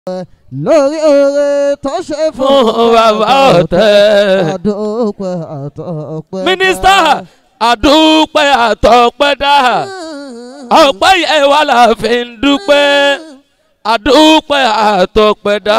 lórí oore tó ṣe fún bàbá ọ̀tẹ̀. àdúpẹ́ àtọpẹ́. mínísítà àdúpẹ́ àtọpẹ́ dá ọpẹ́ yẹn wà láfi ń dúpẹ́ àdúpẹ́ àtọpẹ́ dá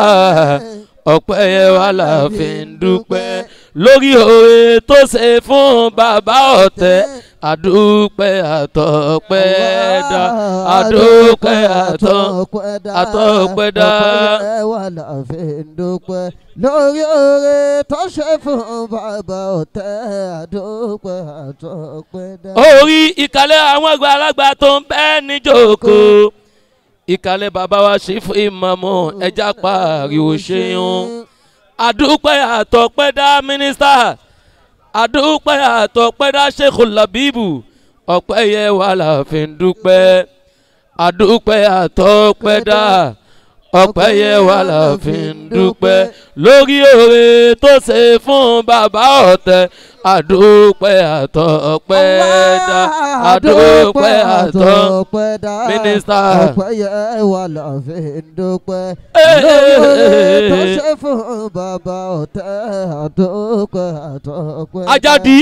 ọpẹ́ yẹn wà láfi ń dúpẹ́ lórí oore tó ṣe fún bàbá ọ̀tẹ̀ àdúpẹ́ àtọpẹ́ dá àdúpẹ́ àtọpẹ́ dá ọpẹ́ yẹn wà láfi ń dúpẹ́ lórí oore tó ṣe fún bàbá ọ̀tẹ̀ àdúpẹ́ àtọpẹ́ dá. orí ìkàlẹ̀ àwọn àgbàlagbà tó ń bẹ níjókòó ìkàlẹ̀ bàbá wa ṣe fún ìmọ̀mọ́ ẹja pariwo ṣeun àdúpẹ́ àtọpẹ́ dá mínísítà àdúpẹ́ àtọpẹ́ dá Sheikhu Labibu ọpẹ́ yẹ wà láfi ń dúpẹ́ àdúpẹ́ àtọpẹ́ dá ọpẹ́ yẹ wà láfi ń dúpẹ́ lórí oore tó ṣe fún bàbá ọ̀tẹ̀ àdúpẹ́ àtọpẹ́ dá àdúpẹ́ àtọpẹ́ dá mínísítà ọpẹ́ yẹ wà láfi ń dúpẹ́ lórí oore tó ṣe fún bàbá ọ̀tẹ̀ àdúpẹ́ àtọpẹ́ dá. Àjàdí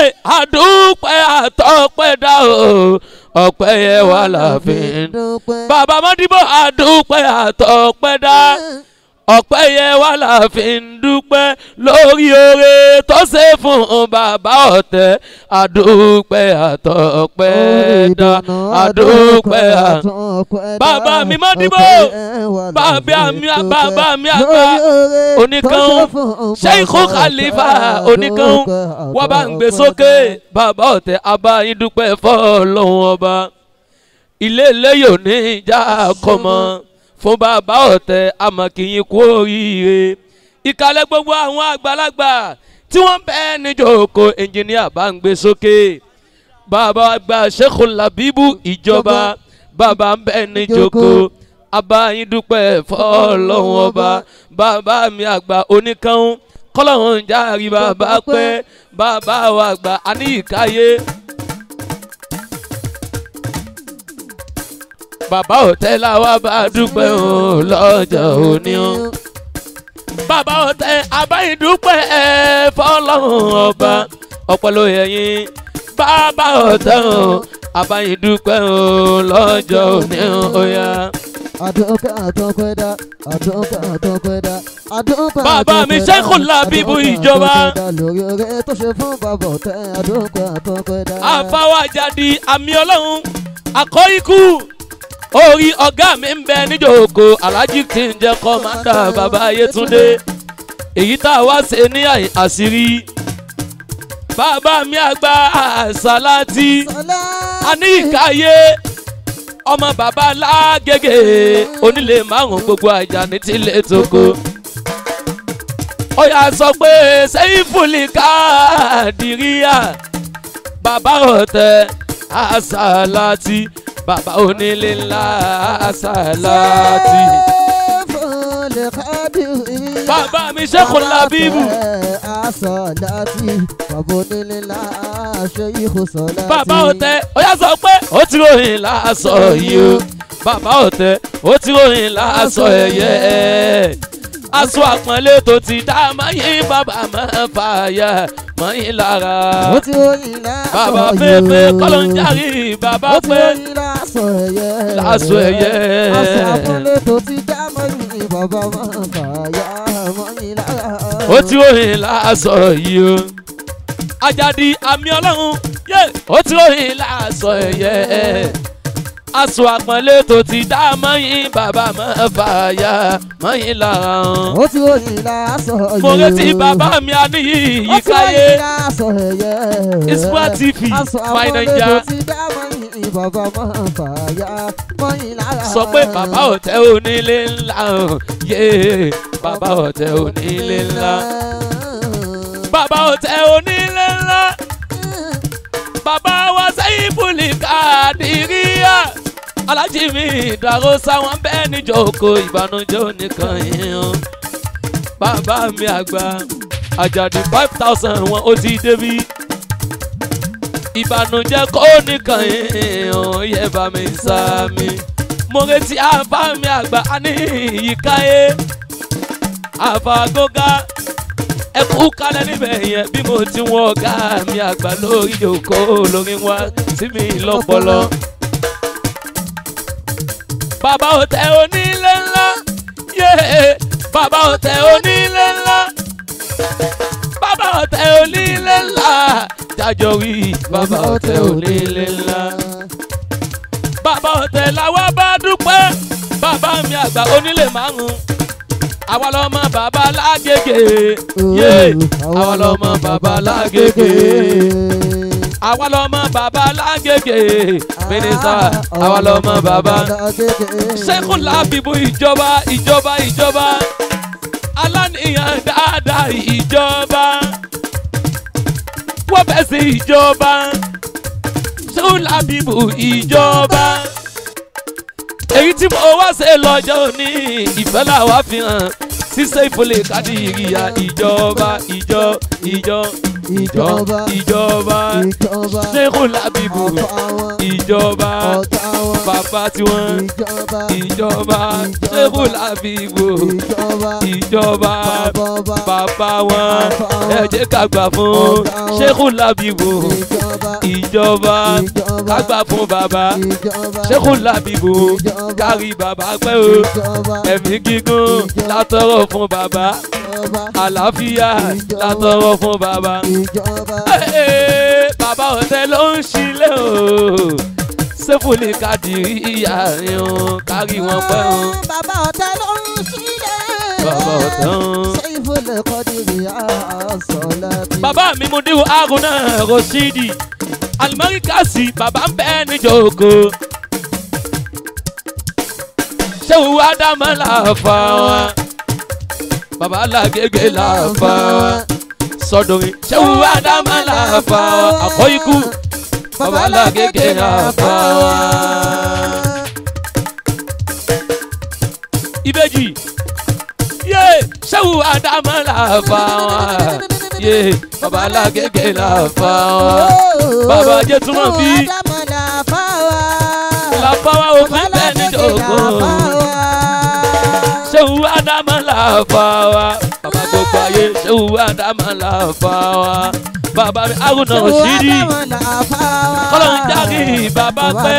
àdúpẹ́ àtọpẹ́ dá o ọpẹ́ yẹ wà láfi ń dúpẹ́ bàbá Mọ́dìbò àdúpẹ́ àtọpẹ́ dá ọpẹ́ yẹ wà láfi ń dúpẹ́ lórí oore tó ṣe fún bàbá ọ̀tẹ̀ àdúpẹ́ àtọpẹ́ dá àdúpẹ́ àtọpẹ́ dá bàbá mi Mọ́dìbò bàbá mi àgbà oníkan Sheikhu Khalifa oníkan wọ́n bá ń gbé sókè bàbá ọ̀tẹ̀ abáyín dúpẹ́ fọ́lọ́hún ọba ilé yóò ní ìjà kọ́mọ fún bàbá ọ̀tẹ̀ àmọ̀kìyìn kú oríire ìkàlẹ̀ gbogbo àwọn àgbàlagbà tí wọ́n bẹ níjókòó ẹnjìníà bá ń gbé sókè bàbá àgbà Sheikhu Labibu ìjọba bàbá ń bẹ níjókòó abáyín dúpẹ́ fọ́lọ́hún ọba bàbá mi àgbà oníkan kọ́lọ́hún járí bàbá pẹ́ bàbá wa àgbà àníyíkáyé. Bàbá ọ̀tẹ̀ làwa bá dúpẹ́ o lọ́jọ́ òní o. Bàbá ọ̀tẹ̀ abáyín dúpẹ́ fọ́lọ́hún ọba ọpẹ́ ló yẹ yín. Bàbá ọ̀tẹ̀ o abáyín dúpẹ́ o lọ́jọ́ òní o yá. Àdúpẹ́ àtọpẹ́ dá àdúpẹ́ àtọpẹ́ dá àdúpẹ́. Bàbá mi Sheikhu Labibu ìjọba. lórí oore tó ṣe fún bàbá ọ̀tẹ̀ àdúpẹ́ àtọpẹ́ dá. Àfáwá Àjàdí àmì ọlọ́run àkọ́ ikú orí ọ̀gá mi ń bẹ níjókòó Alhaji tí ń jẹ́ kọ́mándà bàbá Ayétúndé èyí tá a wá ṣe ní àṣírí bàbá mi àgbà Sàláàtì Àníyíkáyé ọmọ bàbá Lágége onílé márùn gbogbo Àjàní tílé tóko ó yá sọ pé Sẹ́yìnfùlì Kádìríyà bàbá ọ̀tẹ̀ Sàláàtì bàbá onílé ńlá Sàláàtì. Bàbá mi Sheikhu Labibu. Sàláàtì bàbá onílé ńlá Sheikhu Sàláàtì. Bàbá ọ̀tẹ̀ ó yá sọ pé ó ti ròyìn láàṣọ yìí o. Bàbá ọ̀tẹ̀ ó ti ròyìn láàṣọ ẹ̀yẹ. Aṣọ àpọ́nlé tó ti dá mọ́yìn bàbá máa fàyà mọ́yìn lára. Ó ti ròyìn láàṣọ yìí o. Bàbá pépé kọ́lọ́ ń járí bàbá pé. Ó ti ròyìn láàṣọ ẹ̀yẹ. Láàṣọ ẹ̀yẹ. Aṣọ àpọ́nlé tó ti dá mọ́yìn bàbá máa fàyà mọ́yìn lára. Ó ti ròyìn láàṣọ yìí o. Àjàdí àmì ọlọ́run yé ó ti ròyìn láàṣọ ẹ̀yẹ. Aṣọ àpọ́nlé tó ti dá mọ́yìn bàbá máa fàyà mọ́yìn lára. Ó ti ròyìn láàṣọ yìí o. Mo retí bàbá mi Àníyíkáyé. Ó ti ròyìn láàṣọ ẹ̀yẹ. Iswa TV My Naija. Aṣọ àpọ́nlé tó ti dá mọ́yìn bàbá máa fàyà mọ́yìn lára. Sọ pé bàbá ọ̀tẹ̀ onílé ńlá yé bàbá ọ̀tẹ̀ onílé ńlá. Bàbá ọ̀tẹ̀ onílé ńlá. Bàbá wa Sẹ́yìnfùlì Kádìríyà. Alájí mi ìdàrú sáwọn bẹ́ẹ̀ níjókòó ìbànújẹ́ oníkan yìí. Bàbá mi àgbà Àjàdí 5,000 wọn ó ti débí. Ìbànújẹ́ kò níkan yìí yẹ bá mi sá mi. mo retí àfa mi àgbà ní ìyíkáyé àfa gógá ẹ kú kalẹ̀ níbẹ̀ yẹn bí mo ti wọ́n ọ̀gá mi àgbà lórí òkò lórí wá sí mi lọ́pọlọ. bàbá òtẹ́ onílé ńlá yé bàbá òtẹ́ onílé ńlá bàbá òtẹ́ onílé ńlá jájọ wí bàbá òtẹ́ onílé ńlá. bàbá òtẹ́ làwa bá dúpẹ́ bàbá mi àgbà onílé márùn-ún àwa lọmọ bàbá lágége yé àwa lọmọ bàbá lágége àwa lọmọ bàbá lágége mínísà àwa lọmọ bàbá Ṣẹ́kù Lábìbù ìjọba ìjọba ìjọba aláníyàn dáadáa ìjọba wọ́n bẹ̀ sí ìjọba Ṣẹ́kù Lábìbù ìjọba èyí tí mo wá ṣe lọ́jọ́ òní ìfẹ́ làwa fi hàn ṣíṣe ìfọlẹ̀ kádìríyà ìjọba ìjọ ìjọ ìjọba ìjọba Ṣẹ́kù Lábìbù ìjọba bàbá tiwọn ìjọba Ṣẹ́kù Lábìbù ìjọba bàbá wọn ẹ jẹ́ ká gbà fún Ṣẹ́kù Lábìbù ìjọba ká gbà fún bàbá Ṣẹ́kù Lábìbù kárí bàbá pẹ́ o ẹ̀mí gígùn látọrọ fún bàbá àlàáfíà látọrọ fún bàbá. bàbá òtẹ́ ló ń ṣílẹ̀ o Ṣẹ́fúlì Kádìríyà rìn o kárí wọn pẹ́ o. bàbá òtẹ́ ló ń ṣílẹ̀ bàbá òtẹ́ o. Ṣẹ́fúlì Kádìríyà sọ̀lá. bàbá mi mú díwọ̀ Haruna Rashidi Al-Markaz bàbá ń bẹ níjòkó. Ṣéwù Ádámọ̀ làfà wọn bàbá Lágége làfà wọn sọdọ̀rin Ṣéwù Ádámọ̀ làfà wọn Àkọ́ikú bàbá Lágége làfà wọn. Ìbejì yé Ṣéwù Ádámọ̀ làfà wọn yé bàbá Lágége làfà wọn bàbá Jẹ́túmọ̀ bí làfà wọn òfin bẹ́ẹ̀ níjòkó. Ṣéwù Ádámọ̀ làfà wa bàbá gbogbo ayé Ṣéwù Ádámọ̀ làfà wa bàbá mi Haruna Rashidi kọ́lọ́run jáde bàbá pẹ́.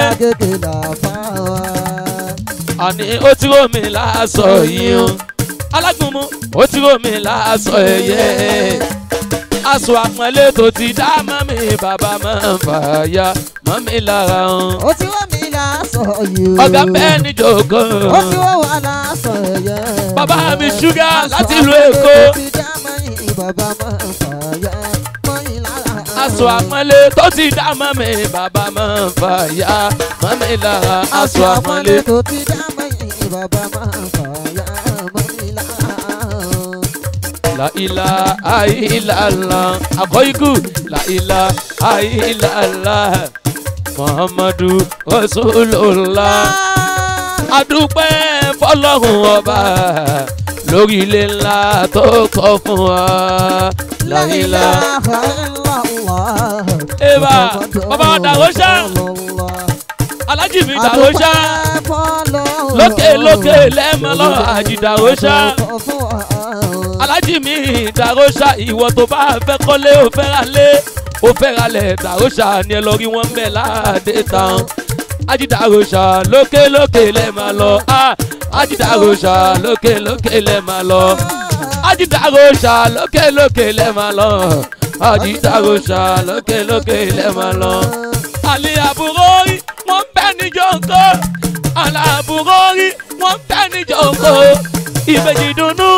àní ó ti rò mí láàṣọ yìí o alágúnmu ó ti rò mí láàṣọ ẹ̀yẹ aṣọ àpọ́nlé tó ti dá mọ́mí bàbá máa ń fàyà mọ́mí lára o. ó ti rò mí láàṣọ yìí o ọ̀gá bẹ́ẹ̀ ní jòkó. ó ti rò wá láàṣọ ẹ̀yẹ bàbá mi ṣúgà láti ìlú Èkó. bàbá máa ń fàyà mọ́mí lára. aṣọ àpọ́nlé tó ti dá mọ́mí bàbá máa ń fàyà mọ́mí lára. aṣọ àpọ́nlé tó ti dá mọ́mí bàbá máa ń fàyà mọ́mí lára. La ilaha illallah Àkọ́ikú la ilaha illallah Muhammadu Rasulullah. adúpẹ́ fọlọ́run ọba lórí ilé ńlá tó kọ́ fún wa. La ilaha illallah. eba bàbá Dàróṣà alájì mi Dàróṣà lókè lókè lẹ́mọ̀lọ́ àjì Dàróṣà alájì mi Dàróṣà ìwọ tó bá fẹ́ kọ́lé ó fẹ́ ra lé ó fẹ́ ra lẹ̀ Dàróṣà ni ẹ lọ rí wọn bẹ̀ láàdé tán. àjì Dàróṣà lókè lókè lẹ́mọ̀lọ́ àjì Dàróṣà lókè lókè lẹ́mọ̀lọ́ àjì Dàróṣà lókè lókè lẹ́mọ̀lọ́ àjì Dàróṣà lókè lókè lẹ́mọ̀lọ́. àlè àbúrò rí wọ́n bẹ́ níjọ́kọ́ àlè àbúrò rí wọ́n bẹ́ níjọ́kọ́ ìbejì dùnnú.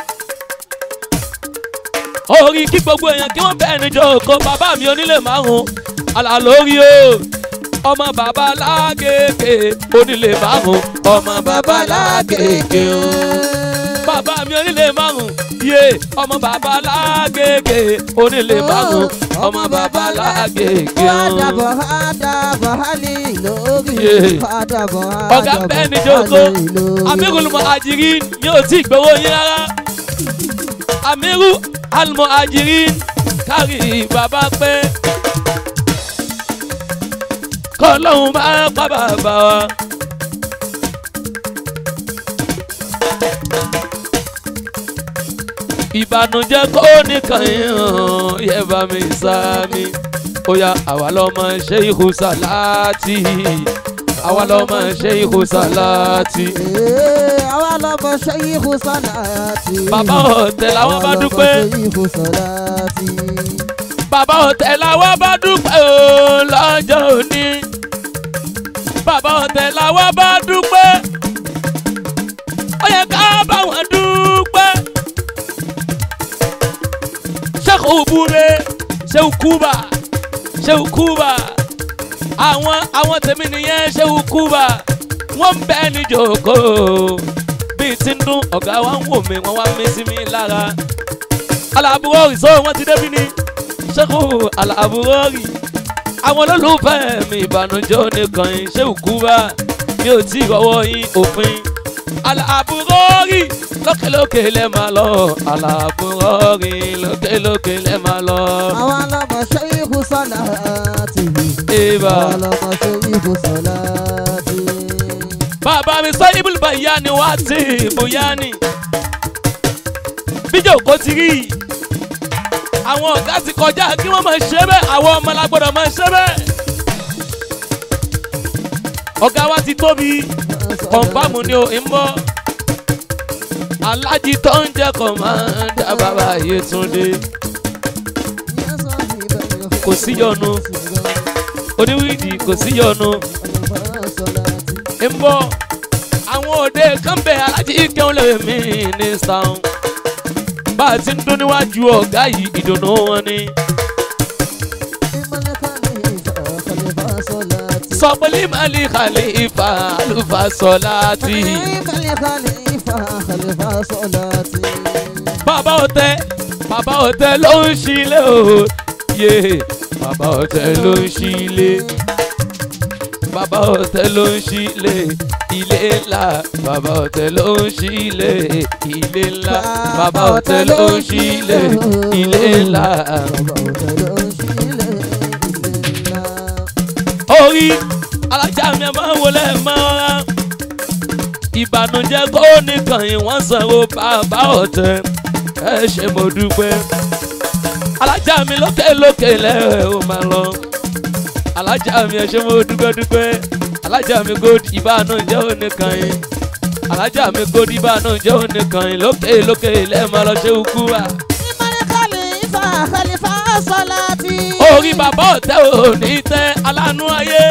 orí kí gbogbo èèyàn kí wọ́n bẹ́ẹ̀ níjọ́ òkò bàbá mi onílé márùn-ún àlà lórí o ọmọ bàbá Lágége onílé márùn-ún ọmọ bàbá Lágége o bàbá mi onílé márùn-ún yé ọmọ bàbá Lágége onílé márùn-ún ọmọ bàbá Lágége o. ọ̀gá bẹ́ẹ̀ níjọ́ òkò Amirul Muhajirin ni ò tí ì gbowó yín rárá Amiru Al-Muhajirin kárí bàbá pẹ́ kọ́lọ́hún máa pa bàbá wa ìbànújẹ́ kó nìkan yàn yẹ bá mi sámi. Oya àwa lọ́mọ Ṣéìkù Sàláàtì. Àwa lọ́mọ Ṣéìkù Sàláàtì. Àwa lọ́mọ Ṣéìkù Sàláàtì. Bàbá ọ̀tẹ̀ làwọn bá dúpẹ́. Ṣéìkù Sàláàtì. Bàbá ọ̀tẹ̀ làwọn bá dúpẹ́ o lọ́jọ́ òní. Bàbá ọ̀tẹ̀ làwọn bá dúpẹ́. Ó yẹ ká bá wọn dúpẹ́. Ṣéìkù Búre, Ṣéìkù Kúbà, Ṣéìkù Kúbà. Àwọn tèmi nìyẹn Ṣéìkù Kúbà. Wọ́n ń bẹ ní jòkó. Bíi ti ń dún ọ̀gá wa ń wò mí, wọ́n wá mí sí mi lára. Aláàbúrọ́rì sọ wọ́n ti débi ní. Ṣéìkù Aláàbúrọ́rì. Àwọn olólùfẹ́ mi ìbànújẹ́ oníkan yìí Ṣéìkù Kúbà. Mi ò tí ì rọwọ́ yín òpin. Aláàbúrọ́rì lókèlókè lẹ́ máa lọ. Aláàbúrọ́rì lókèlókè lẹ́ máa lọ. Àwa lọ́mọ Ṣéìkù Sàláàtì. Eba. Àwa lọ́mọ Ṣéìkù Sàláàtì. Bàbá mi sọ ibùdó Bayani wá sí Bùyání. Bíjò kò ti rí. Àwọn ọ̀gá ti kọjá kí wọ́n máa ṣe bẹ́ẹ̀. Àwọn ọmọ la gbọ́dọ̀ máa ṣe bẹ́ẹ̀. Ọ̀gá wa ti tóbi. Kọ̀ǹfàmù ni ò ń bọ̀. Alájí tó ń jẹ́ kọ̀mándà bàbá Yétúndé. Kò sí yọnu. Oníwìdí kò sí yọnu. ń bọ̀ àwọn òde kan bẹ Alájí kẹ́hún lè mí ní sàn. Bá a ti ń dún níwájú ọ̀gá yìí ìdùnnú wọn ni. Sọ pé Límàlì Khalifa Alfa Sọláàtì. Bàbá ọ̀tẹ̀ ló ń ṣílé o. Bàbá ọ̀tẹ̀ ló ń ṣílé. Bàbá ọ̀tẹ̀ ló ń ṣílé ilé ńlá. Bàbá ọ̀tẹ̀ ló ń ṣílé ilé ńlá. Bàbá ọ̀tẹ̀ ló ń ṣílé ilé ńlá. Orí alájà mi máa ń wọlé máa. Ìbànújẹ́ kó nìkan yìí wọ́n sanwó bàbá ọ̀tẹ̀. Ẹ ṣé mo dúpẹ́. Alájà mi lókèlókè lẹ́ẹ̀ ó máa lọ. Alájà mi ẹ ṣé mo dúpẹ́. Alájà mi gold ìbànújẹ́ oníkan yìí. Alájà mi gold ìbànújẹ́ oníkan yìí. Lókèlókè lẹ́ẹ̀ máa lọ Ṣéìkù Kúbà. Khalifa Sàláàtì. Orí bàbá ọ̀tẹ̀ ò ní tẹ́ aláàánú ayé.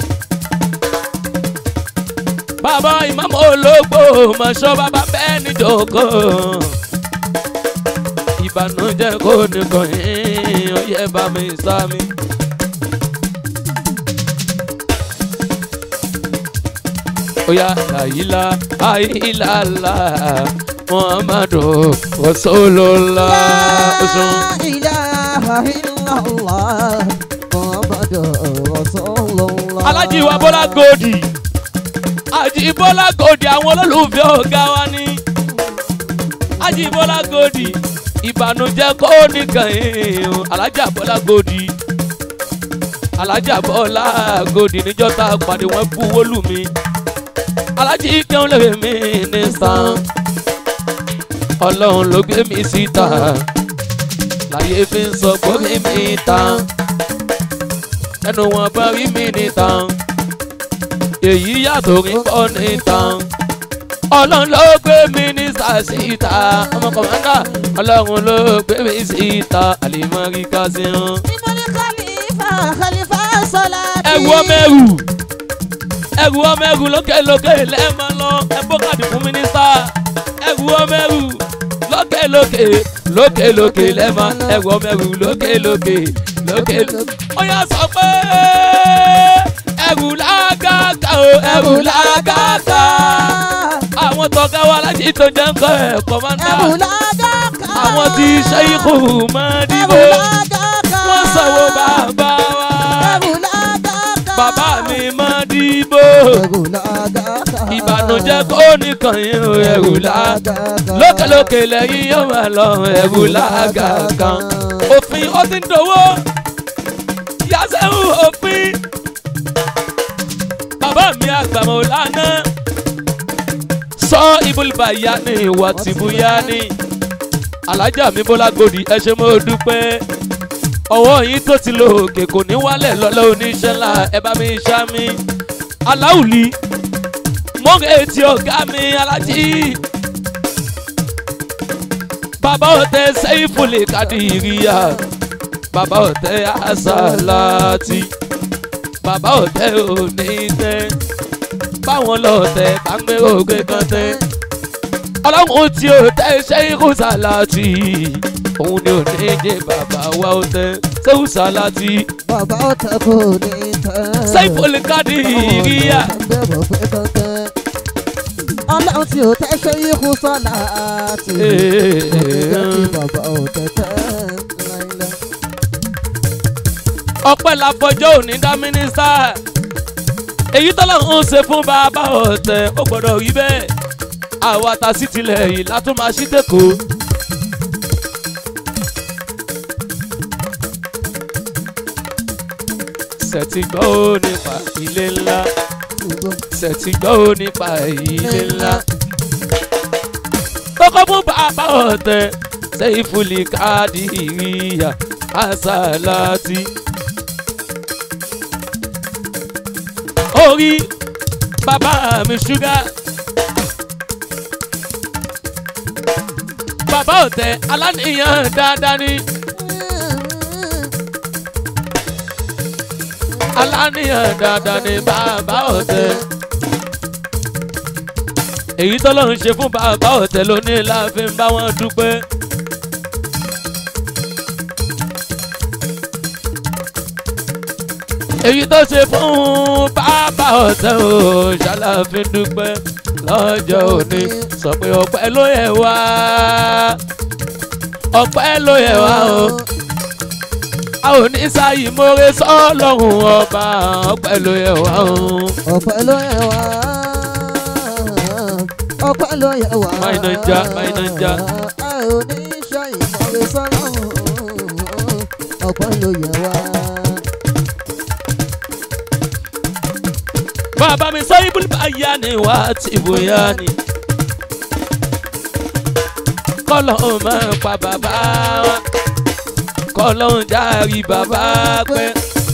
Bàbá ìmáàmù ológbò mọ̀ṣọ́ bàbá bẹ́ẹ̀ ní jòkó. Ìbànújẹ́ kò nìkan yín ó yẹ bá mi sámi. Oya láyìlá àyílàlá Muhammadu Rasulullah. Alájí wa Bọ́lá Gòdì. Àjí Bọ́lá Gòdì àwọn olólùfẹ́ ọ̀gá wa ni. Àjí Bọ́lá Gòdì. Ìbànújẹ́ kó nìkan yìí. Alájà Bọ́lá Gòdì. Alájà Bọ́lá Gòdì níjọ́ tá a pàdé wọn bú wólù mi. Alájí kẹ́hún lè mí ní sàn. Ọlọ́run ló gbé mi síta. Láyé fi ń sọ pé rí mi tán. Ẹnu wọn bá rí mi ní tán. Èyí yàtọ̀ rí pọ̀ ní tán. Ọlọ́run ló gbé mi ní síta. Ọmọ kọ̀mọ́ndà Ọlọ́run ló gbé mi síta. Àlìmọ́rí ká sí hàn. Khalifa Sàláàtì. Ẹrù ọmọ ẹrù lókèlókè lẹ́ẹ̀mọ́ lọ. Ẹ bókàdì fún mínísítà. Ẹrù ọmọ ẹrù lókèlókè lẹ́ẹ̀mọ́. Ẹrù ọmọ ẹrù lókèlókè. Ó yá sọ pé ẹrù lágàkà o ẹrù lágàkà. Àwọn tọ́gá wa Alájí tó jẹ́ ń kọ́ ẹ̀ kọ́mándà. Ẹrù lágàkà. Àwọn tí Ṣéìkù Mádìbò. Wọ́n sanwó bàbá wa. Bàbá mi Mádìbò. Ìbànújẹ́ kó nìkan yín o ẹrù lágàkà. Lókèlókè lẹ́yìn yóò máa lọ ẹrù lágàkà. Òfin ó ti ń dowó. Yàsẹ́hù òfin. Bàbá mi àgbà Mọ̀lánà. sọ ibùlùbàyà ni ìwà tìbúyà ni alájà mi Bọ́lá Gòdì ẹ ṣé mo dúpẹ́ ọwọ́ yín tó ti lo òkè kò ní wálẹ̀ lọ́lọ́ oníṣẹ́ ńlá ẹ bá mi ṣá mi aláwùlí mọ́gẹ́ etí ọ̀gá mi alájí bàbá ọ̀tẹ̀ Sẹ́ífùlì Kádìríyà bàbá ọ̀tẹ̀ Àsàlátì bàbá ọ̀tẹ̀ òní tẹ́ báwọn lọ́ọ̀tẹ̀ bá ń gbé ògbé kan tẹ́ ọlọ́run tí ó tẹ́ Ṣẹ́íkù Sàlátì òun ni ò ní jẹ́ bàbá wa ó tẹ́ Ṣẹ́íkù Sàlátì bàbá ọ̀tẹ̀ kò ní tẹ́ Sẹ́ífùlì Kádìríyà ọlọ́run tí ó tẹ́ Ṣẹ́íkù Sàlátì bàbá ọ̀tẹ̀ tẹ́ láìlẹ́. ọpẹ́ làbọjọ́ òní dá mínísítà èyí tọ́lọ́run ń ṣe fún bàbá ọ̀tẹ̀ ó gbọ́dọ̀ rí bẹ́ẹ̀ àwa ta sí tilẹ̀ yìí látún máa ṣí tẹ́kọ̀ọ́. ṣètì gbọ́ ó nípa ilé ńlá ṣètì gbọ́ ó nípa ilé ńlá tọkọ fún bàbá ọ̀tẹ̀ Sẹ́ífùlì Kádìríyà Àsàlátì. orí bàbá mi ṣúgà bàbá ọ̀tẹ̀ aláníyàn dáadáa ni aláníyàn dáadáa ni bàbá ọ̀tẹ̀ èyí tọ́lọ́run ṣe fún bàbá ọ̀tẹ̀ lónìí la fi ń bá wọn dúpẹ́. èyí tó ṣe fún bàbá ọ̀tẹ̀ o ṣàlàfin dúpẹ́ lọ́jọ́ òní sọ pé ọpẹ́ ló yẹ wá ọpẹ́ ló yẹ wá o a ò ní sáyì mórè sọ́lọ́run ọba ọpẹ́ ló yẹ wá o. ọpẹ́ ló yẹ wá ọpẹ́ ló yẹ wá My Naija. a ò ní sáyì mórè sọ́lọ́run ọpẹ́ ló yẹ wá. bàbá mi sọ ibùbáyà ni wà á ti bóyá ni kọ́lọ́ máa pa bàbá wa kọ́lọ́ ń járí bàbá pẹ́.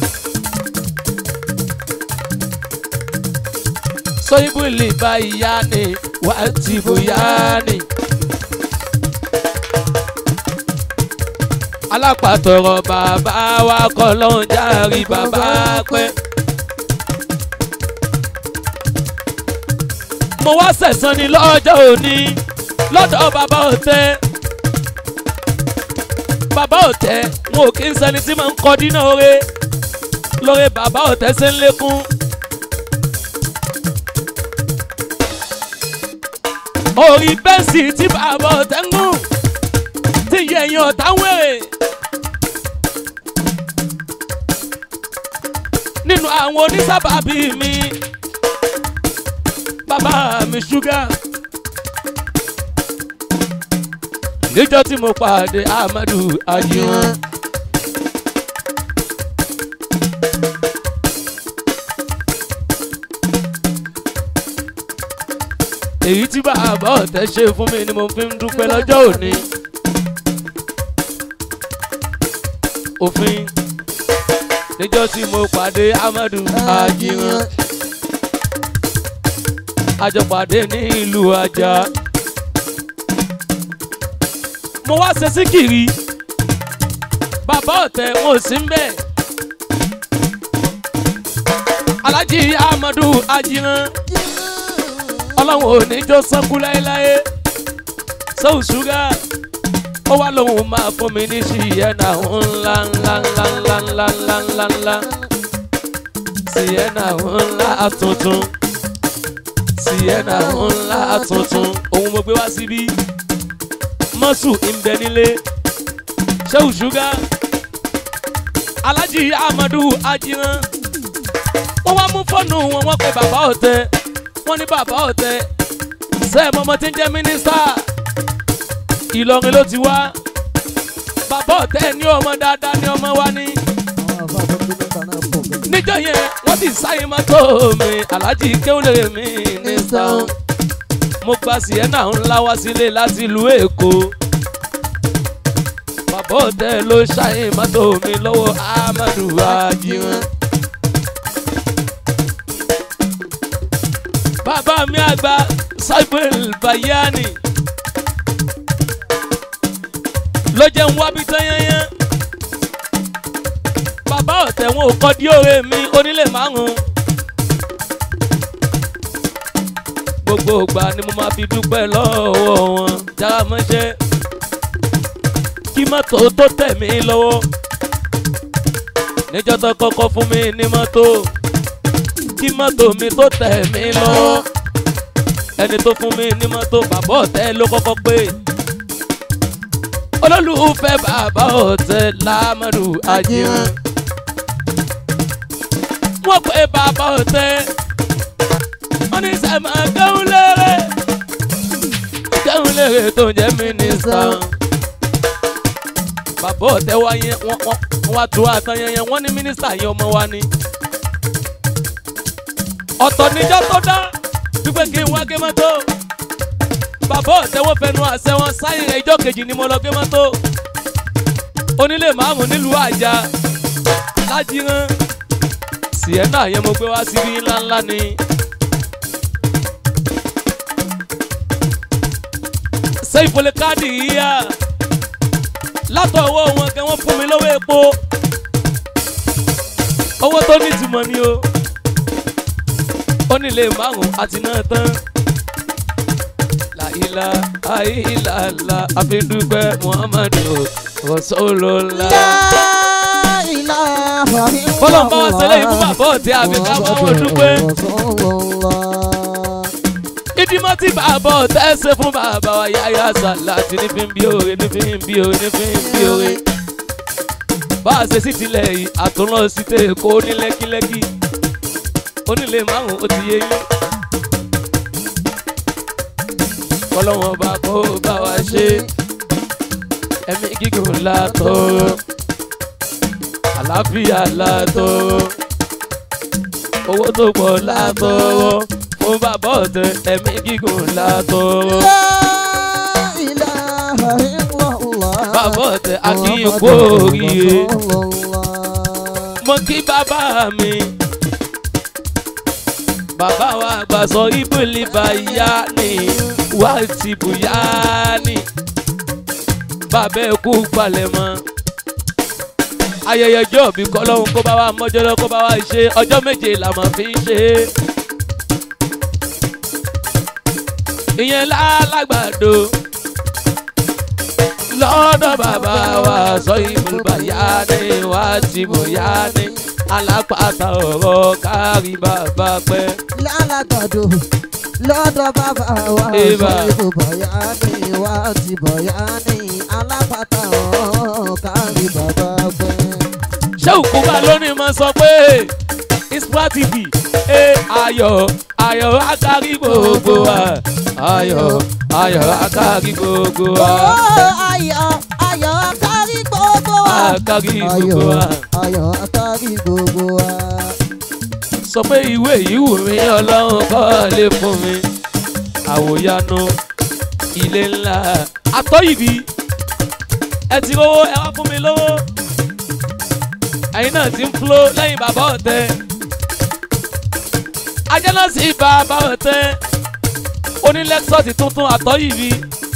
sọ ibùbáyà ni wà á ti bóyá ni alápàtọ̀rọ̀ bàbá wa kọ́lọ́ ń járí bàbá pẹ́. mo wá sẹ̀sán ni lọ́jọ́ òní lọ́dọ̀ bàbá ọ̀tẹ̀ wọn ò kí ń sẹni tí máa ń kọ́ dínà lóore bàbá ọ̀tẹ̀ ṣe ń lékún. orí bẹ́ǹsì tí bàbá ọ̀tẹ̀ ń gùn tí yẹ̀yìn ọ̀tá ń wèrè nínú àwọn onísábàbí mi bàbá mi ṣúgà níjọ́ tí mo pàdé Amadu Ajiwan èyí tí bàbá ọ̀tẹ̀ ṣe fún mi ni mo fi ń dúpẹ́ lọ́jọ́ òní. òfin níjọ́ tí mo pàdé Amadu Ajiwan àjọpàdé ní ìlú Ajá mo wá ṣe síkìrì bàbá ọ̀tẹ̀ wọn ò sí ń bẹ̀ Aláàjì Amadu Ajiwan ọlọ́run ò ní jó sánkú láéláé Sẹ́ífù ṣúgà ó wá lóhùn máa fún mi ní ṣìyẹ́nà ńlá ṣìyẹ́nà ńlá tuntun ṣìyẹ́nà ńlá tuntun òun mo gbé wá síbí mọ́sù ń bẹ nílé Sẹ́ífù ṣúgà Aláàjì Amadu Ajiwan wọ́n wá mú fóònù wọn wọ́n pe bàbá ọ̀tẹ̀ wọ́n ní bàbá ọ̀tẹ̀ sẹ́ẹ̀mọ́ ọmọ tí ń jẹ́ mínísítà Ìlọrin ló ti wá bàbá ọ̀tẹ̀ ní ọmọ dáadáa ní ọmọ wa ní. níjọ́ yẹn wọ́n ti sáyé mọ́tò mi Aláàjì Kéwúlérè mínísítà mo gba sienna ńlá wá sílé láti ìlú Èkó. Bàbá ọ̀tẹ̀ ló ṣàyìn mọ́tò mi lọ́wọ́ Amadu Ajiran. Bàbá mi àgbà Saibul Bayani ló jẹ́ ń wábí tán yányán. Bàbá ọ̀tẹ̀ wọn ò kọ́ dí òre mi onílé márùn-ún. Gbogbo ìgbà ni mo máa fi dúpẹ́ lọ́wọ́ wọn jára mọ́ṣẹ́ kí mọ́tò tó tẹ̀ mí lọ́wọ́. Níjọ́ tó kọ́kọ́ fún mi ní mọ́tò kí mọ́tò mi tó tẹ̀ mí lọ́wọ́. Ẹni tó fún mi ní mọ́tò bàbá ọ̀tẹ̀ ló kọ́kọ́ pé. Olólùfẹ́ bàbá ọ̀tẹ̀ Lámọ̀dù Ajíran. Wọ́n pè bàbá ọ̀tẹ̀ wọ́n ní sẹ́mà kẹ́hún lérè tó ń jẹ́ mínísítà. Bàbá ọ̀tẹ̀ wáyé wọ́n wá tó àtàyẹyẹ wọ́n ní mínísítà yẹn ọmọ wa ni. Ọ̀tọ̀ níjọ́ tó dá wípé kí n wá gé mọ́tò. Bàbá ọ̀tẹ̀ wọ́n fẹnu àṣẹ wọn sáyìn rẹ̀ ìjọ́ kejì ni mo lọ gé mọ́tò. Onílé márùn nílùú Àjà Lájíran. Sienna yẹn mo gbé wá síbí ńláńlá ni. Saiful Kadiriya látọwọ́ wọn gan wọ́n fún mi lọ́wọ́ epo. Owó tó ní ìtumọ̀ ni o. Onílé márùn àti náà tán. Láìlá àìlàlà àfidúpẹ́ Muhammadu Rasulullah. Fọlọ́n bá wá sẹ́lẹ̀ ìfún bàbá ọ̀tẹ̀ àbíká bá wọ́n dúpẹ́. Ìdímọ́ tí bàbá ọ̀tẹ̀ ṣe fún bàbá wa Yahya Sàláàtì ní fi ń bí òre ní fi ń bí òre ní fi ń bí òre. Bá a ṣe sí tilẹ̀ yìí àtúnlọ́ sí tẹ̀ Èkó ní Lẹ́kílẹ́kí. Onílé márùn-ún ó ti yé yín. Ọlọ́wọ́n bá kó bá wa ṣe ẹ̀mí gígùn látọ̀rọ̀ àlàáfíà látọ̀rọ̀ owó tó pọ̀ látọ̀rọ̀ fún bàbá ọ̀tẹ̀ ẹ̀mí gígùn látọ̀rọ̀. Bàbá ọ̀tẹ̀ akíyìn kú oríire. Mo kí bàbá mi bàbá wa àgbà sọ ibùlí Bayani wá ti Bùyání. Bàbá ẹ kú palẹ̀mọ́ ayẹyẹ ọjọ́ bí kọ́lọ́hún kó bá wa mọ́jọ́ lọ kó bá wa ṣe ọjọ́ méje la máa fi ń ṣe. Ìyẹn lálágbàdo lọ́dọ̀ bàbá wa sọ ibùlí Bayani wá ti Bùyání. Alápàtà ọ̀rọ̀ kárí bàbá pẹ́. Lálágbàdo lọ́dọ̀ bàbá wa sọ ibùlí Bayani wá ti Bùyání. Alápàtà ọ̀rọ̀ kárí bàbá pẹ́. Ṣé òkúba lónìí máa sọ pé Ispa TV ayọ̀ ayọ̀ akárí gbogbo wa ayọ̀ ayọ̀ akárí gbogbo wa. Ayọ̀ ayọ̀ akárí gbogbo wa. Akárí gbogbo wa. Ayọ̀ akárí gbogbo wa. Sọ pé ìwé yìí wù mí Ọlọ́run kọ́ lé fún mi. Àwòyanu ilé ńlá Àtọ́yìbí ẹ ti rówó ẹ wá fún mi lówó. Ẹ̀yin náà ti ń flow lẹ́yìn bàbá ọ̀tẹ̀. Ajẹ́nà sí bàbá ọ̀tẹ̀. Onílẹ́ksọ̀tì tuntun Àtọ́yìbí.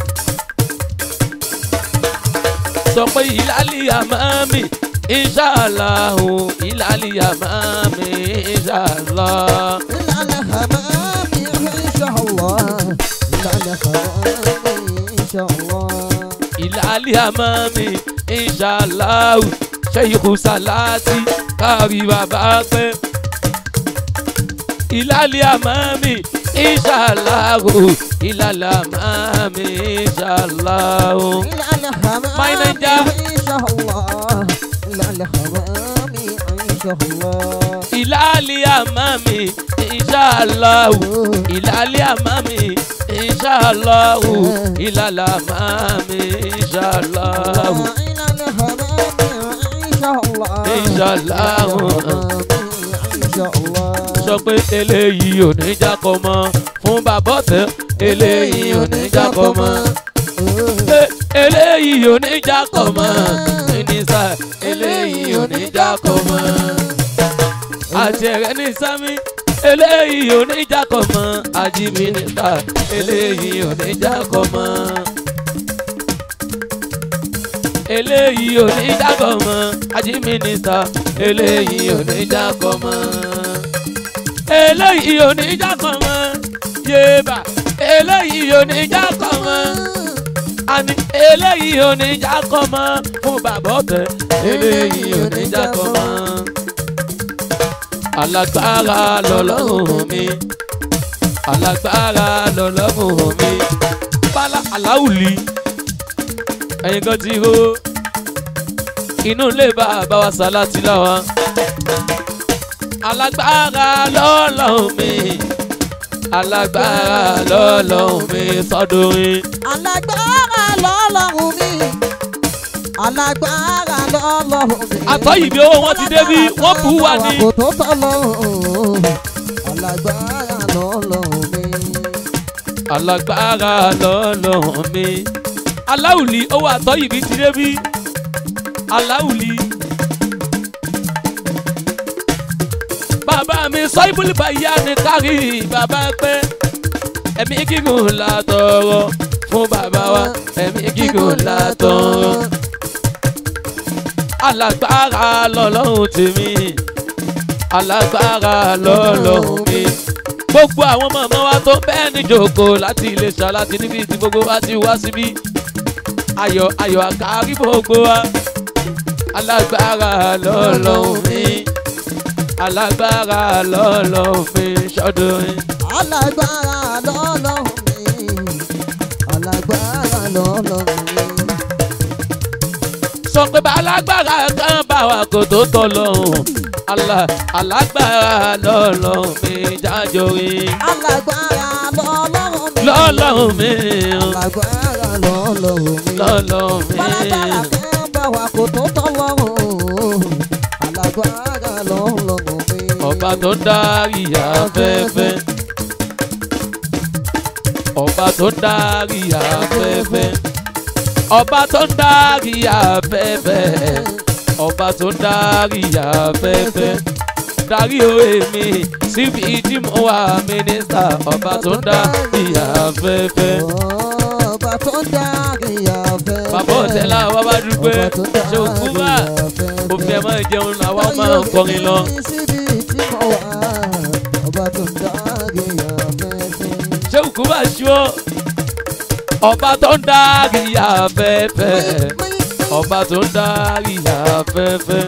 Sọ pé ìlàlí àmàmì inshallah ìlàlí àmàmì inshallah. Ìlàlí àmàmì inshallah. Ìlàlí àmàmì inshallah. Ìlàlí àmàmì inshallah. Sheikh Salati kárí bàbá pẹ́. Ìlàlí àmàmì inshallah. Ìlàlí àmàmì inshallah. Ìlàlí àmàmì inshallah. Ìlàlí àmàmì inshallah. Ìlàlí àmàmì inshallah. Ìlàlí àmàmì inshallah. Ìlàlí àmàmì inshallah. Inshallah. Sọ pé eléyìí ò ní jákọ́ mọ́ fún bàbá ọ̀tẹ̀ eléyìí ò ní jákọ́ mọ́. Eléyìí ò ní jákọ́ mọ́. Mínísítà eléyìí ò ní jákọ́ mọ́. Àti ẹ̀rẹ́ ní sámi eléyìí ò ní jákọ́ mọ́. Ají mínísítà eléyìí ò ní jákọ́ mọ́. Eléyìí ò ní jákọ́ mọ́. Ají mínísítà eléyìí ò ní jákọ́ mọ́. Eléyìí ò ní jákọ́ mọ́. Yéèbà eléyìí ò ní jákọ́ mọ́. Àní eléyìí ò ní jákọ́ mọ́. Fún bàbá ọ̀tẹ̀ eléyìí ò ní jákọ́ mọ́. Alágbára lọ́lọ́run mi, alágbára lọ́lọ́run mi. Bálá aláwùlí ẹ̀yin kan ti hó inú ilé bàbá wa Sàlátì láwa. Alágbára lọ́lọ́run mi, alágbára lọ́lọ́run mi sọ́dọ̀rin. Alágbára lọ́lọ́run mi, alágbára lọ́lọ́run mi. Àtọ́yìnbí owó wọn ti débí wọ́n bù wá ní. Kò tó tọ́ lọ́run, alágbára lọ́lọ́run mi. Alágbára lọ́lọ́run mi. Aláwùlí owó àtọ́yìnbí ti débí. Aláwùlí. Bàbá mi sọ ìbúlí báyà ní kárí bàbá pẹ́. Ẹ̀mí gígùn la tọrọ fún bàbá wa. Ẹ̀mí gígùn la tọrọ. Alágbára lọ́lọ́run tèmi. Alágbára lọ́lọ́run mi. Gbogbo àwọn mọ̀mọ́ wa tó bẹ́ẹ̀ ní jòkó láti Iléṣà láti níbi tí gbogbo wa ti wá síbí. Ayọ̀ ayọ̀ àkárí gbogbo wa. Alágbára lọ́lọ́run mi. Alágbára lọ́lọ́run mi sọ́dọ̀rin. Alágbára lọ́lọ́run mi, alágbára lọ́lọ́run mi. Sọ pé alágbára kan bá wa kò tó tọ́ lọ́hùn. Alágbára lọ́lọ́run mi jájọrin. Alágbára lọ́lọ́run mi, Lọ́lọ́run mi. alágbára lọ́lọ́run mi. Lọ́lọ́run mi. Alágbára kan bá wa kò tó tọ́ lọ́run. Alágbára lọ́lọ́run mi. Ọba tó ń darí afẹ́fẹ́. Ọba tó ń darí afẹ́fẹ́. Ọba tó ń darí afẹ́fẹ́. Ọba tó ń darí afẹ́fẹ́. Darí òwe mi síbi tí mo wà mínísítà. Ọba tó ń darí afẹ́fẹ́. Ọba tó ń darí afẹ́fẹ́. Bàbá ọ̀tẹ́lá wa bá dúpẹ́. Ṣé o kú bá? Òfin ẹ̀ máa jẹun làwọn máa ń kọrin lọ. Síbi tí mo wà, ọba tó ń darí afẹ́fẹ́. Ṣé o kú bá ṣú ọ́? Ọba tó ń darí afẹ́fẹ́. Ọba tó ń darí afẹ́fẹ́.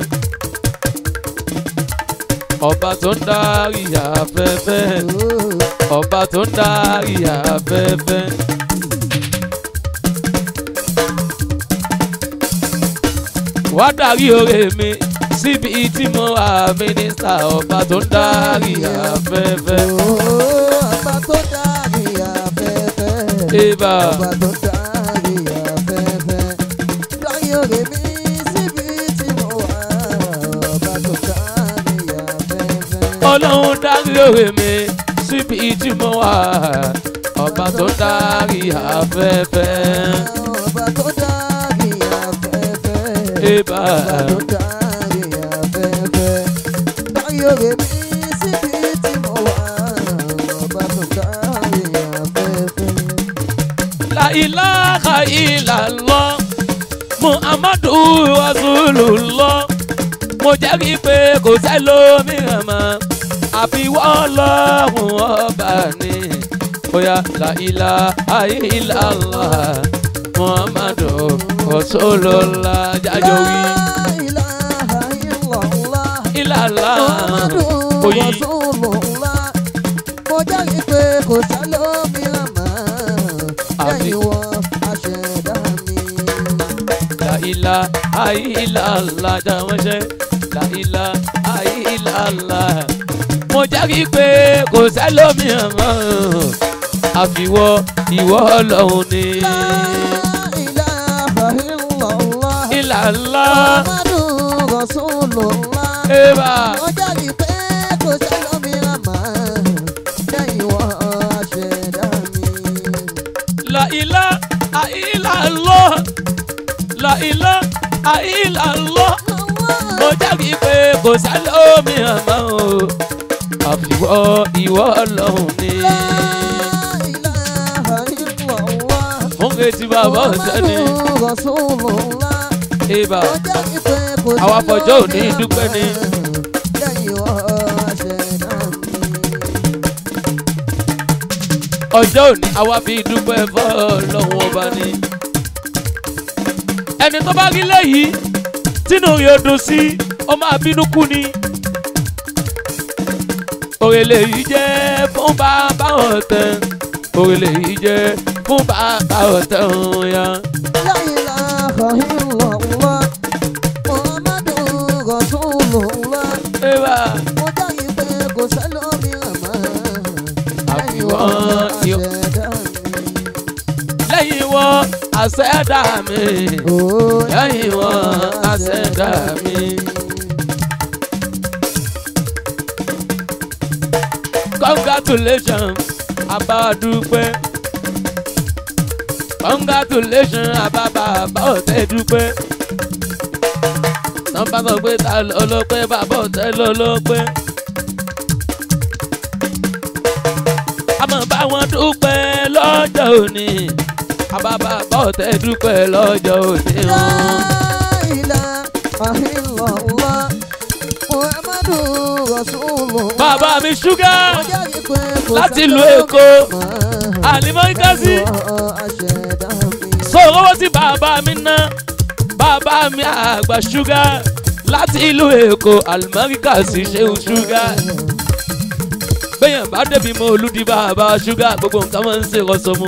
Ọba tó ń darí afẹ́fẹ́. Ọba tó ń darí afẹ́fẹ́. Wá darí oore mi síbi tí mo wà mínísítà. Ọba tó ń darí afẹ́fẹ́. Ọba tó ń darí afẹ́fẹ́. Eba. Ọba tó ń darí afẹ́fẹ́. Darí oore mi síbi tí mo wà. Ọba tó ń darí afẹ́fẹ́. Ọlọ́run darí oore mi síbi tí mo wà. Ọba tó ń darí afẹ́fẹ́. Ọba tó ń darí afẹ́fẹ́. Eba. Ọba tó ń darí afẹ́fẹ́. Darí oore mi síbi tí mo wà. Ọba tó ń darí afẹ́fẹ́. La ilaha illallah Muhammadu Rasulullah. Mo jẹ́rìí pé kò sẹ́lòmíràn mọ́ àfiwọ́ Ọlọ́run ọba ni. Bóyá la ilaha illallah Muhammadu Rasulullah jájọ wí. La ilaha illallah Illallah Muhammadu oyi. Rasulullah. Mo jẹ́rìí pé kò sẹ́lòmíràn mọ́ lẹ́yìn wọ aṣẹ̀dá mi. La ilaha illallah jáwọ́ ṣe. La ilaha illallah. Mo jẹ́rìí pé kò sẹ́lòmíràn mọ́ àfiwọ́ ìwọ Ọlọ́run ni. La ilaha illallah Illallah. Muhammadu Rasulullah. Eba. Mo jẹ́rìí pé kò sẹ́lòmíràn mọ́ lẹ́yìn wọ aṣẹ̀dá mi. illallah la ilaha illallah mo jáde pé kò sálómi àmọ́ o àfiwọ́ ìwọ Ọlọ́run ni. mo ń retí bàbá ọ̀tẹ́ ni. ibà àwa fọjọ́ òní dúpẹ́ ni. ọjọ́ òní àwa fi dúpẹ́ fọ́lọ́run ọba ni. ẹni tó bá rí lẹ́yìn tínú yóò dùn sí ó máa bínú kú ni. òrèlè yìí jẹ́ fún bàbá ọ̀tẹ̀ òrèlè yìí jẹ́ fún bàbá ọ̀tẹ̀ ya. La ilaha illallah Muhammadur Rasulullah. Eba. Mo jáde pé kò sẹ́lómi àmọ́ àfiwọ́n yọ. lẹ́yìn wọn àṣẹ̀dá mi. lẹ́yìn wọn àṣẹ̀dá mi. Congratulations abadúpẹ́. Congratulations ababa ọ̀tẹ̀ dúpẹ́. Nọ́mbà sọ pé ta ló pé bàbá ọ̀tẹ̀ ló pé. Àmọ́ bá wọn dúpẹ́ lọ́jọ́ òní. Àbábà ọ̀tẹ̀ dúpẹ́ lọ́jọ́ òní. La ilaha illallah Muhammadur Rasulullah. Bàbá mi ṣúgà láti ìlú Èkó. Àlìmọ́ ìkásí. Sọ̀rọ̀ owó tí bàbá mi ná. Bàbá mi àgbà ṣúgà láti ìlú Èkó. Àlìmọ́ ìkásí ṣeun ṣúgà. Bẹ́yàn bá débi mọ́ olùdí bàbá ṣúgà gbogbo nǹkan máa ń ṣe rọ́sọ̀mù.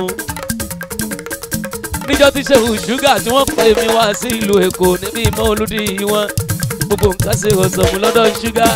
Níjọ́ tí ṣeun ṣúgà tí wọ́n pè mí wá sí ìlú Èkó níbi mọ́ olùdí wọn gbogbo nǹkan ṣe rọ́sọ̀mù lọ́dọ̀ ṣúgà.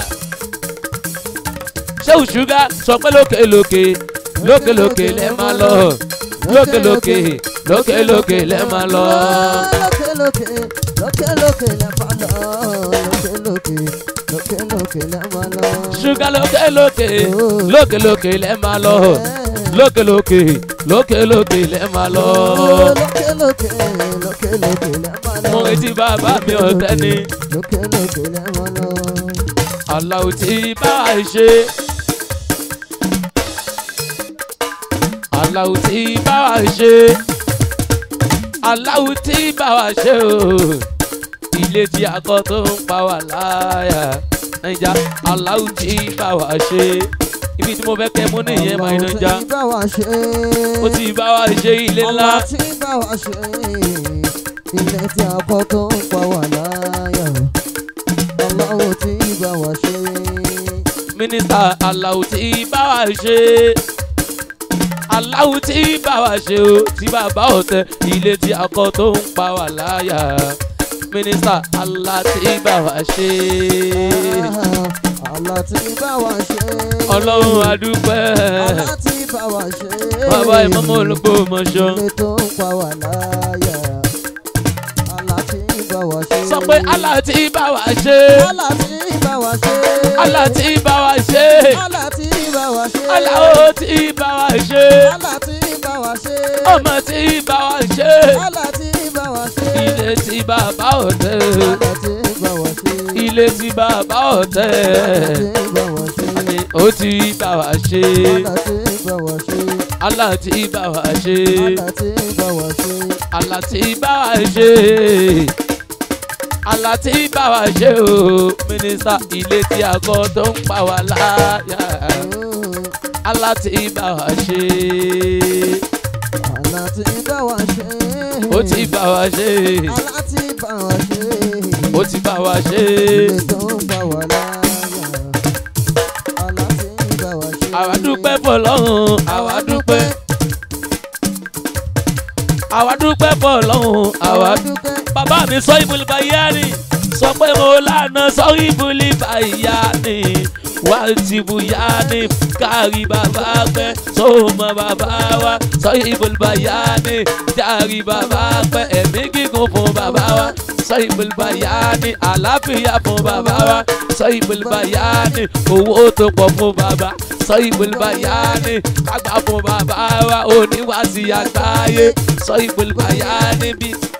Ṣéun ṣúgà sọ pé lókèlókè lókèlókè lẹ máa lọ lókèlókè lókèlókè lẹ máa lọ. Lókèlókè lókèlókè lẹ máa lọ lókèlókè lókèlókè lẹ máa lọ. Ṣúgà lókèlókè lókèlókè lẹ máa lọ lókèlókè lókèlókè lẹ máa lọ. Lókèlókè lókèlókè lẹ máa lọ. Mo retí bàbá mi ọ̀tẹ̀ ni. Lókèlókè lẹ máa lọ. Allahu tí bá a ṣe. Allahu tí bá a ṣe. Allahu tí bá a ṣe o. Ilé tí a kọ́ tó ń pa wá láyà. Naija Allahu tí bá wa ṣe. Ibi tí mo fẹ́ kẹ́ mú nìyẹn máa ń jà. Ó ti bá wa ṣe ilé ńlá. Allahu tí bá wa ṣe. Ilé tí a kọ́ tó ń pa wá láyà. Allahu tí bá wa ṣe. Mínísítà Allahu tí bá wa ṣe. Allahu tí bá wa ṣe o. Tí bàbá ọ̀tẹ̀ ilé tí a kọ́ tó ń pa wá láyà. Mínísítà Allah tí bá wa ṣe. Allah tí bá wa ṣe. Ọlọ́run adúpẹ́. Allah tí bá wa ṣe. Bàbá ìmọ̀mọ́ Olúgbòmọ̀ṣọ́. Ilé tó ń pa wá láyà. Allah tí bá wa ṣe. Sọ pé Allah tí bá wa ṣe. Allah tí bá wa ṣe. Allah tí bá wa ṣe. Allah tí bá wa ṣe. Allah ó tí bá wa ṣe. Allah tí bá wa ṣe. Ọmọ tí bá wa ṣe. Allah tí bá wa ṣe. Ilé tí bàbá ọ̀tẹ̀. Allah tí bá wa ṣe. Ilé tí bàbá ọ̀tẹ̀. Allah tí bá wa ṣe. Ó tí bá wa ṣe. Allah tí bá wa ṣe. Allah tí bá wa ṣe. Allah tí bá wa ṣe. Allah tí bá wa ṣe o. Mínísítà ilé tí a kọ́ tó ń pa wá láyà. Allah tí bá wa ṣe. Allah tí bá wa ṣe. Ó tí bá wa ṣe. Allah tí bá wa ṣe. Ó tí bá wa ṣe. Ilé tó ń pa wá láyà. Allah tí bá wa ṣe. Àwa dúpẹ́ f'Ọlọ́run, àwa dúpẹ́. Àwa dúpẹ́ f'Ọlọ́run, àwa dúpẹ́. Bàbá mi sọ ìbùlì bàyá ni, sọ pé mo lànà sọ ìbùlì bàyá ni. Wá ti bùyá ni, kárí bàbá pẹ́, tó mọ bàbá wa. Sọ ìbùlì bàyá ni, járí bàbá pẹ́, ẹ̀mí gígùn fún bàbá wa. Sahibul Bayani àlàáfíà fún bàbá wa Sahibul Bayani owó tó pọ̀ fún bàbá Sahibul Bayani àgbà fún bàbá wa oníwàásí àgbáyé Sahibul Bayani bí.